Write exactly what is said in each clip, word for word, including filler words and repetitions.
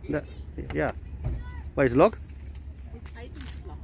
That, yeah. Wait, it's locked? I think it's locked.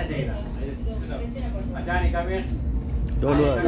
Don't worry.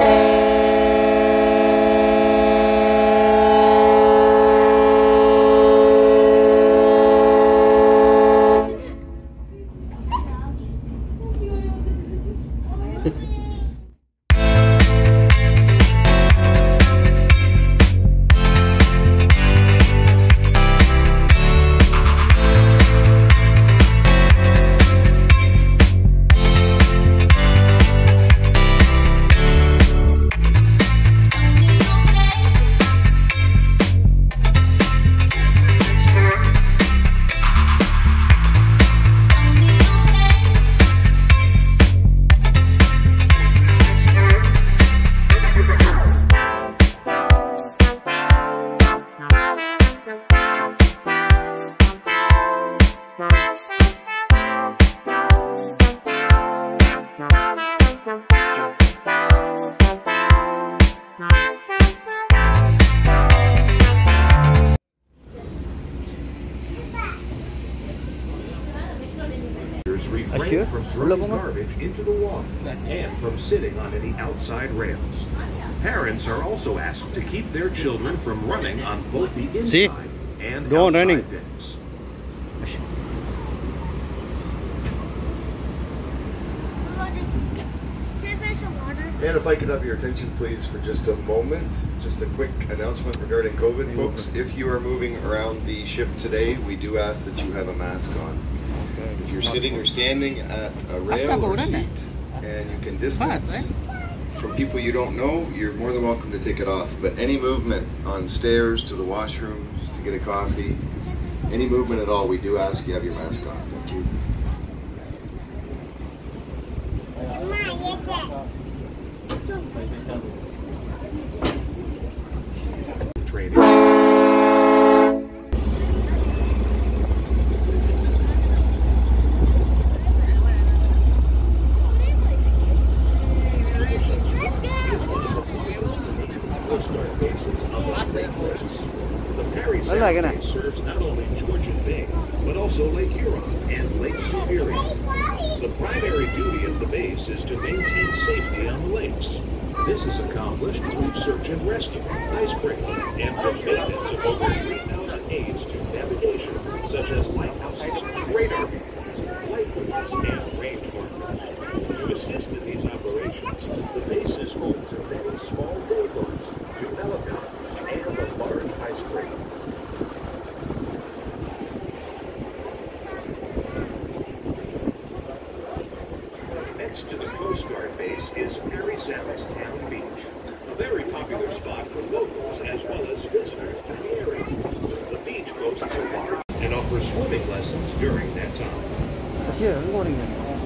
Refrain from throwing garbage into the water and from sitting on any outside rails. Parents are also asked to keep their children from running on both the inside See? and Don't outside running. bins. And if I could have your attention please for just a moment, just a quick announcement regarding COVID, folks. If you are moving around the ship today, we do ask that you have a mask on. If you're sitting or standing at a rail or seat and you can distance from people you don't know, you're more than welcome to take it off. But any movement on stairs to the washrooms, to get a coffee, any movement at all, we do ask you have your mask on. Thank you. Training. The Parry South serves not only Georgian Bay, but also Lake Huron and Lake Superior. The primary duty of the base is to maintain safety on the lakes. This is accomplished through search and rescue, icebreaking, and the maintenance of over three thousand aids to navigation, such as lighthouses, radar beacons, light buoys, and range markers. To assist in these operations, the base is home to many small day boats, two helicopters, and a large icebreaker. Next to the Coast Guard base is Parry Sound's Town Beach, a very popular spot for locals as well as visitors to the area. The beach boasts a large and offers swimming lessons during that time. Here, good morning.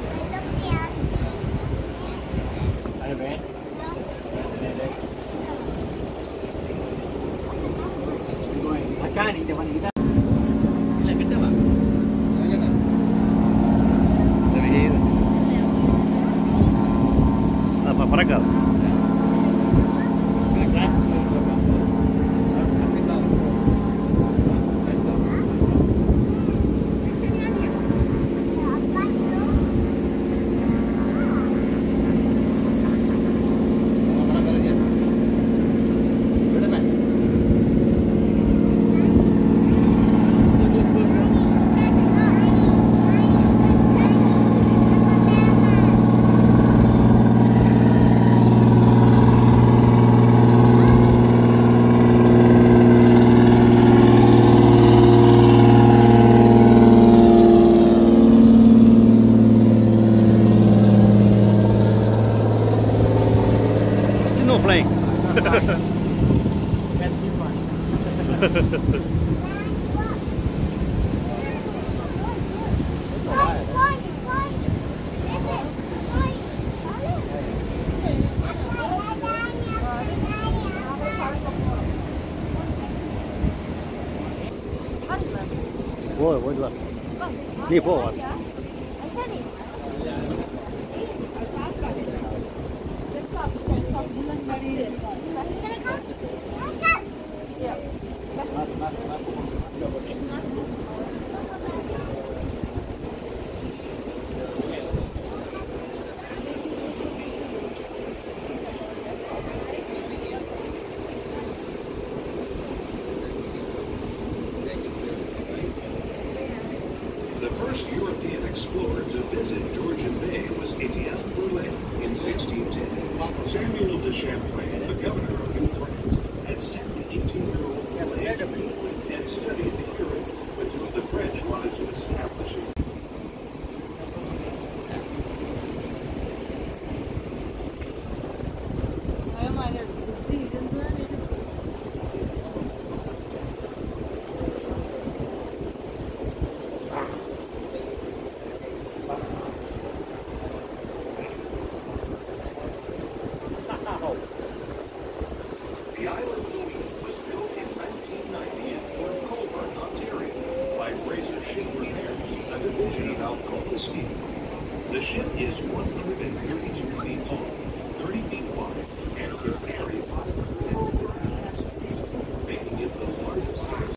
Apa peragam? Still no flying. Ôi, ôi được. Đi phố rồi. visit Georgian Bay was Etienne Brulé in sixteen ten. Samuel de Champlain, the governor of New France, had sent the eighteen-year-old Brulé to England and studied the Europe with whom the French wanted to establish it. The island Louis was built in nineteen ninety in Port Colborne, Ontario, by Fraser Ship Repairs, a division of Alcoa Steel. The ship is one hundred thirty-two feet long, thirty feet wide, and can carry five hundred thirty passengers, making it the largest size.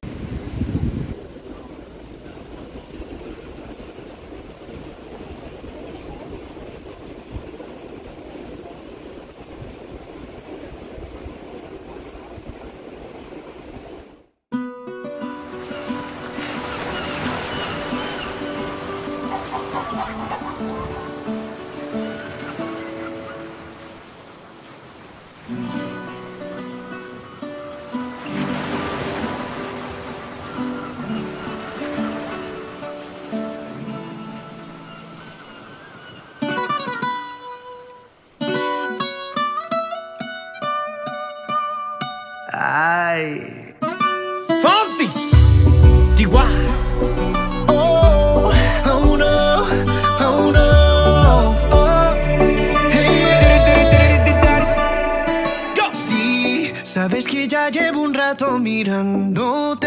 Ay, Fonsi, Chihuahua. Oh, oh no, oh no, oh. Hey, go. Sí, sabes que ya llevo un rato mirándote.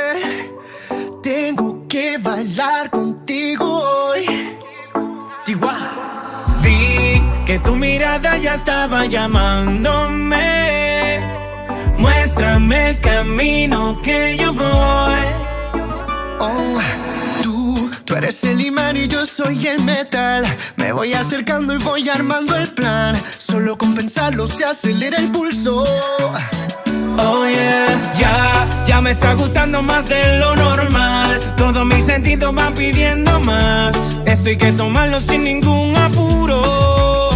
Tengo que bailar contigo hoy. Chihuahua. Vi que tu mirada ya estaba llamándome. Muéstrame el camino que yo voy. Oh, tú, tú eres el imán y yo soy el metal. Me voy acercando y voy armando el plan. Solo con pensarlo se acelera el pulso. Oh yeah, ya, ya me está gustando más de lo normal. Todos mis sentidos van pidiendo más. Esto hay que tomarlo sin ningún apuro.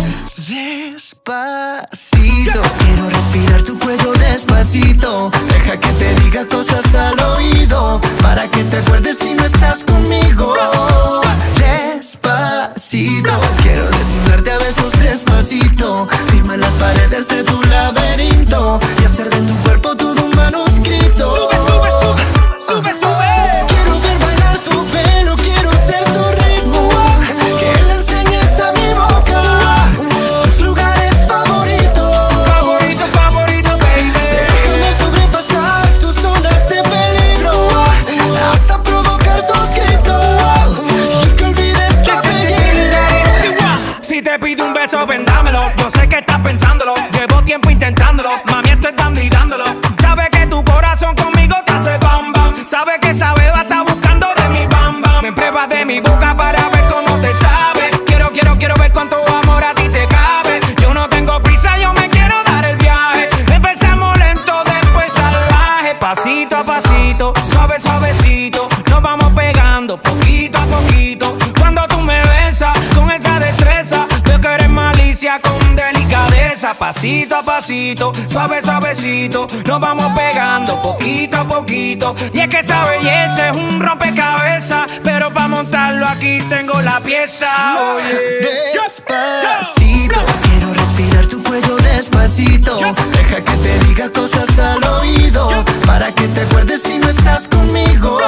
Despacito, quiero respirar tu cuello despacito. Deja que te diga cosas al oído, para que te acuerdes si no estás conmigo. Despacito, quiero desnudarte a besos despacito. Firma en las paredes de tu laberinto y hacer de tu cuerpo todo un manuscrito. Sube, sube, sube, sube, sube. Quiero ver bailar tu pelo, quiero ser tu ritmo. Que le enseñes a mi boca tus lugares favoritos. Favorito, favorito, baby. Déjame sobrepasar tus zonas de peligro hasta provocar tus gritos y que olvides tu apellido. Si te pido un beso, vendámelo. Yo sé que estás pensándolo. Llevo tiempo intentándolo. Mami, estoy dando y dándolo. Sabe que tu corazón conmigo te hace bam bam. Sabe que esa beba está buscando de mi bam bam. Me pruebas de mi boca para ver cómo te sabe. Quiero, quiero, quiero ver cuánto amor a ti te cabe. Yo no tengo prisa, yo me quiero dar el viaje. Empezamos lento, después salvaje. Pasito a pasito, suave, suavecito. Nos vamos pegando poquito a poquito. Cuando tú me besas con esa destreza, veo que eres malicia con delicadeza. Pasito a pasito, suave, suavecito. Nos vamos pegando poquito a poquito. Y es que esa belleza es un rompecabezas, pero para montarlo aquí tengo la pieza. Oye, despacito, quiero respirar tu cuello despacito. Deja que te diga cosas al oído, para que te acuerdes si no estás conmigo.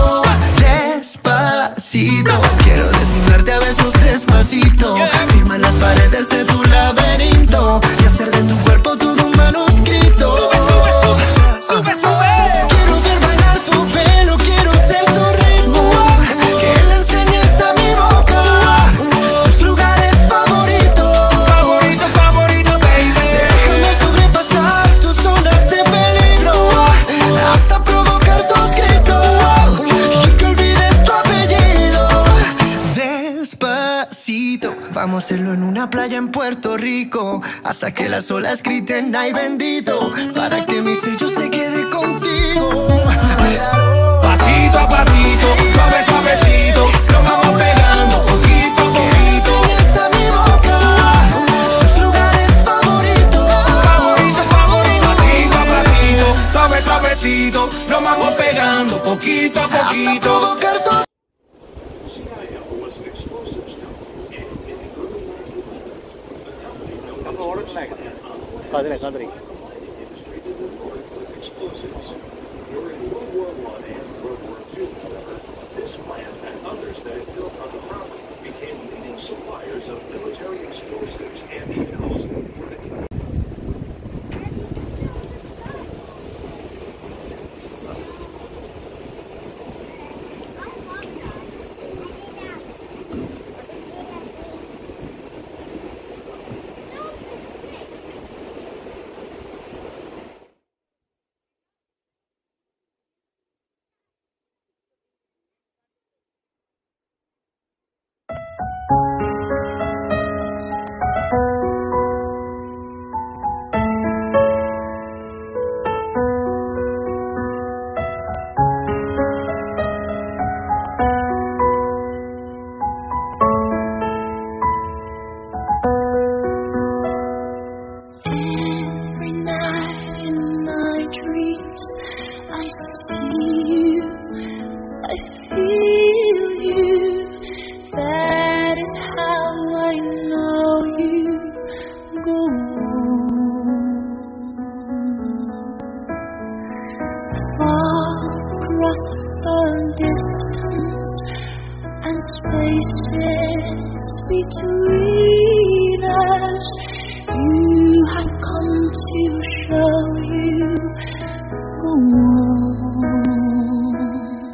Despacito, quiero desnudarte a besos despacito. Firma en las paredes de tu laberinto y hacer de tu cuerpo todo un manuscrito. Sube, sube, sube, sube, sube. Quiero ver bailar tu pelo, quiero ser tu ritmo. Que le enseñes a mi boca tus lugares favoritos. Favorito, favorito, baby. Déjame sobrepasar tus zonas de peligro hasta provocar tus gritos y que olvides tu apellido. Despacito, vamos a hacerlo en una playa en Puerto Rico, hasta que las olas griten ay bendito, para que mi sello se quede contigo. Pasito a pasito, suave, suavecito, lo vamos pegando poquito a poquito. poquito. C I L was an explosives company, and in the early nineteen hundreds, the company known as Kadri, Kadri. industry to the north with explosives. During World War One and World War Two, however, this plant and others that it built on the property became leading suppliers of military explosives and shells for the Every night in my dreams, I see you, I feel you. That is how I know you go far across the distance and spaces between us. You have come to show you go on.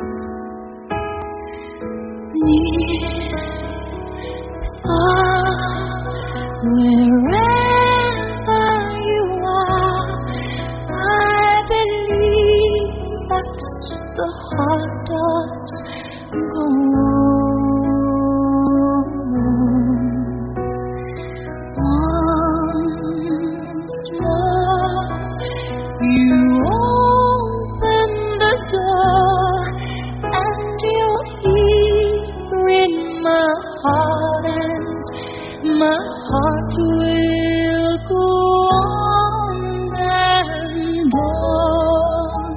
Near, far, wherever you are, I believe that's the heart does go on. Once more, you open the door, and you're here in my heart, and my heart will go on and on.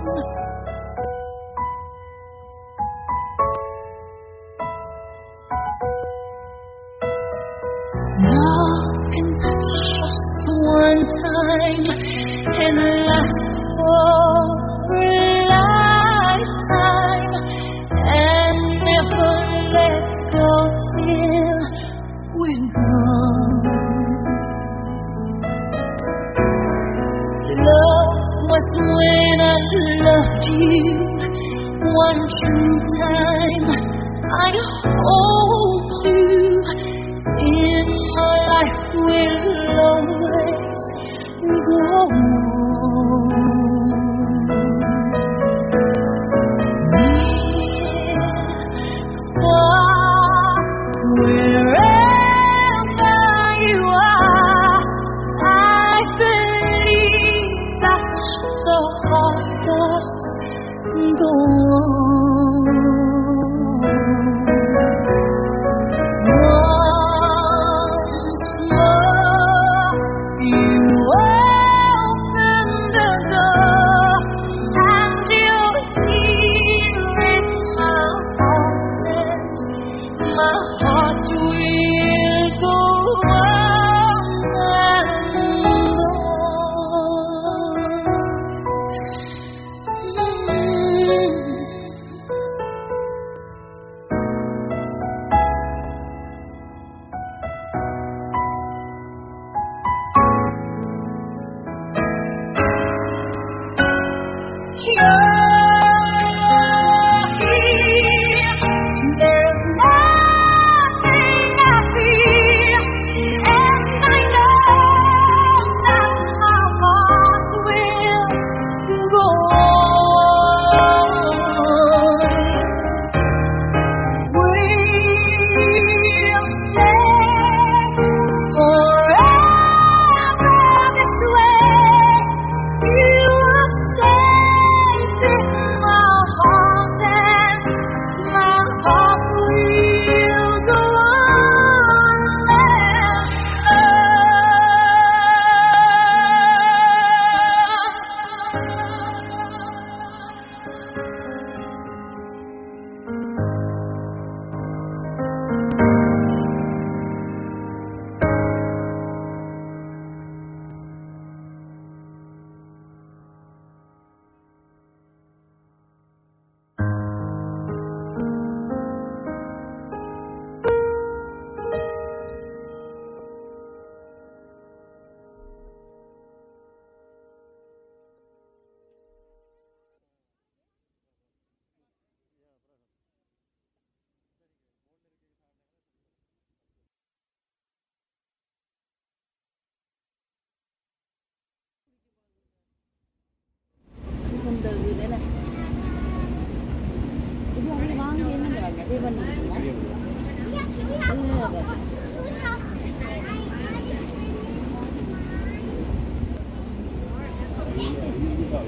Loving just one time and last for a lifetime, and never let go till we're gone. Love was when I loved you one true time. I hold you in my life, will always go on. Near, far, wherever you are, I believe that's the heart does go on.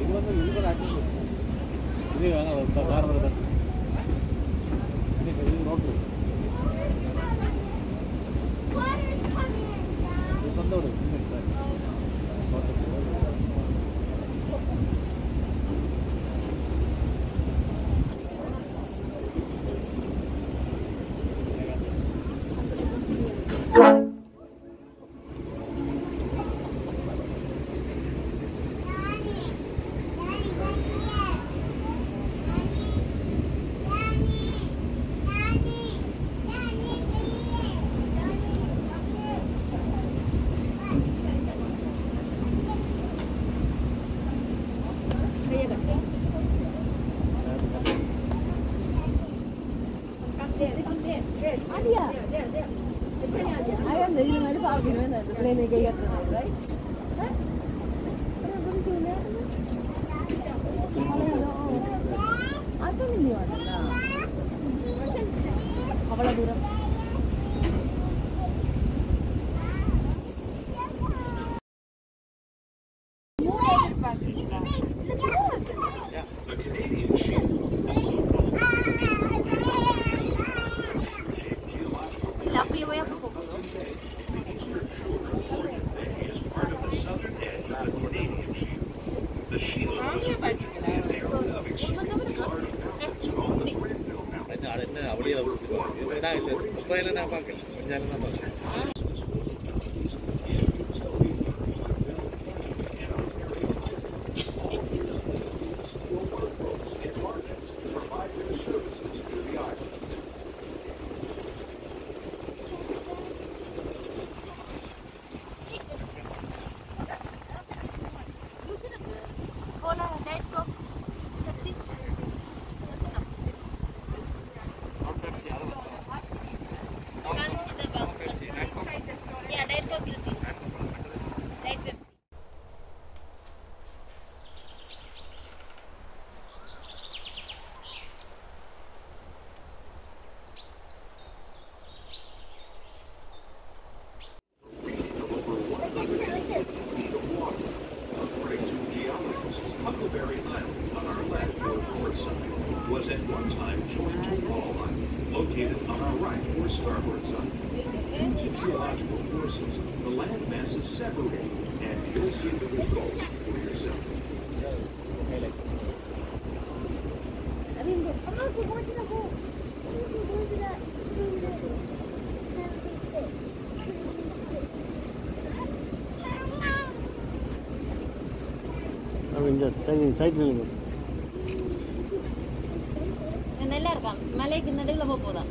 The Canadian shield, also called the eastern shore of Georgian Bay is part of the southern edge of the Canadian shield. The shield was originally an area of extremely large mountains called the Granville Mountains, which were formed when Georgians was at one time joined to Wall Island, located on our right or starboard side. Due to geological forces, the land masses separated, and you'll see the results for yourself. മലയ്ക്ക് നടുവിൽ പോകാം.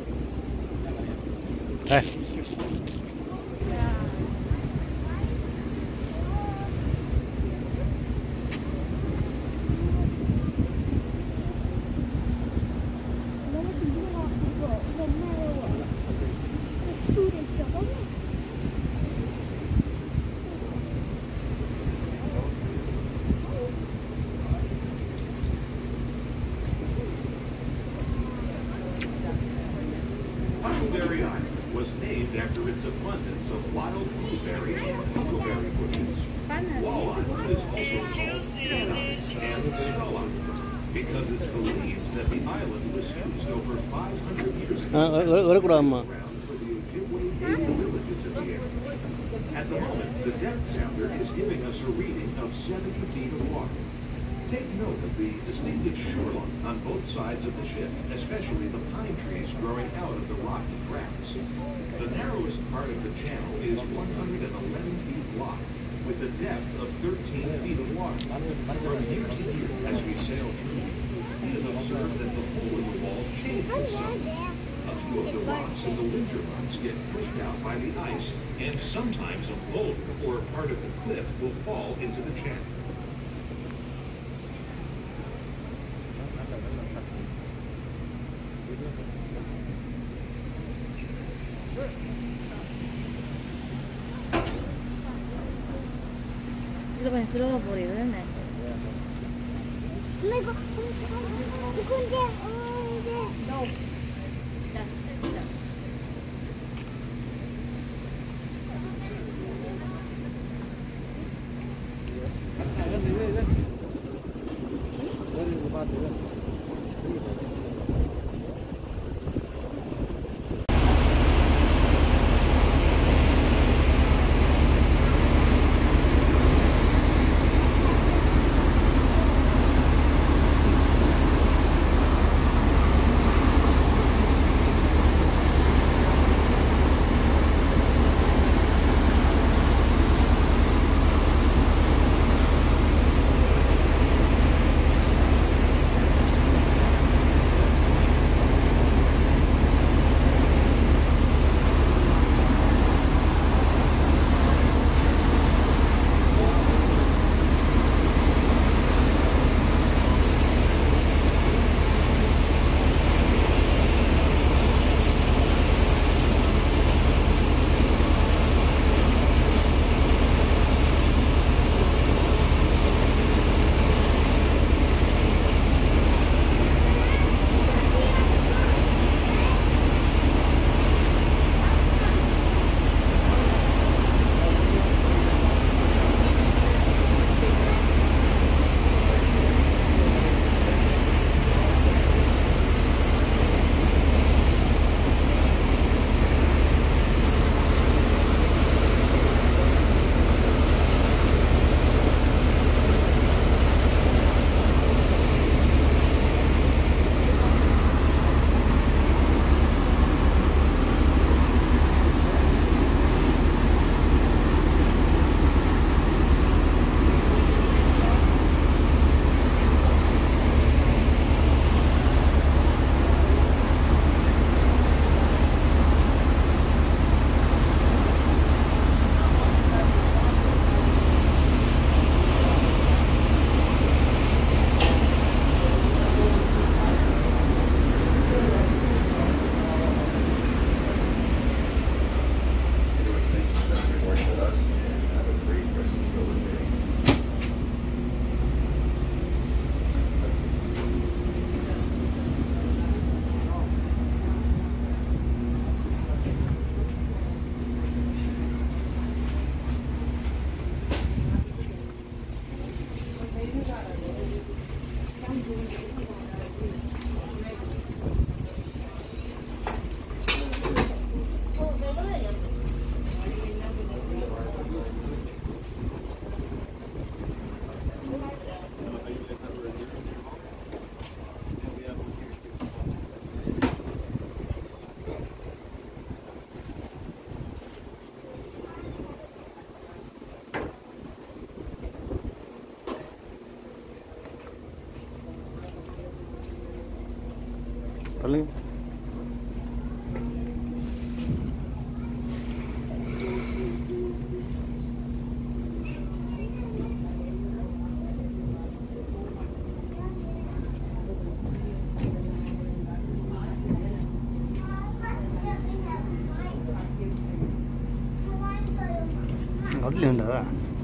Parry was named after its abundance of wild blueberry and huckleberry bushes. Wall Island is also called Dead Island and Skull Island because it's believed that the island was used over five hundred years ago as a ground for the Ojibwe native villages in the area. At the moment, the depth sounder is giving us a reading of seventy feet of water. Take note of the distinctive shoreline on both sides of the ship, especially the pine trees growing out of the rocky cracks. The narrowest part of the channel is one hundred eleven feet wide, with a depth of thirteen feet of water. From year to year, as we sail through, we have observed that the hole in the wall changes some. A few of the rocks in the winter months get pushed out by the ice, and sometimes a boulder or part of the cliff will fall into the channel. Lo pensó por ir, ¿verdad? No. சொல்லுங்க. அதுல உண்டா?